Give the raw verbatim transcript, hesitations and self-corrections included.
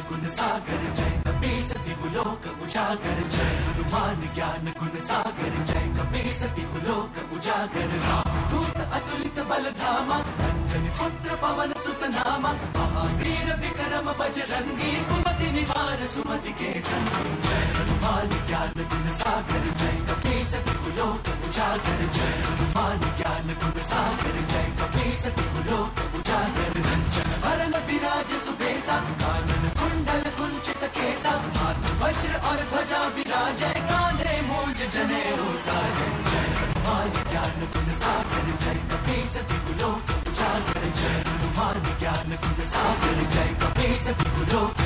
गुण सागर जय कपी सती लोक उजागर जय हनुमान ज्ञान गुण सागर जय कपी सती लोक उजागर दूत अतुलित बल धामा अंजनी पुत्र पवन सुत नामा महावीर विक्रम बजरंगी कुमति निवार सुमति के संगी जय हनुमान ज्ञान गुण सागर जय कपी सती लोक उजागर जय हनुमान ज्ञान गुण सागर जय कपी सती लोक उजागर रंजन भरन विराज सुबेसा कानन कुंडल कुंचित केसा हाथ वज्र और ध्वजा विराजय कांधे मूंज जनेऊ साजय जय हनुमान ज्ञान गुण सागर जय कपी सती लोक उजागर जय हनुमान ज्ञान गुण सागर जय कपी सती लोक